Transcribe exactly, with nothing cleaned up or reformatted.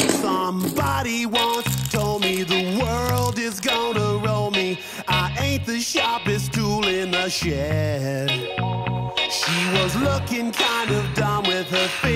Somebody once told me the world is gonna roll me. I ain't the sharpest tool in the shed. She was looking kind of dumb with her face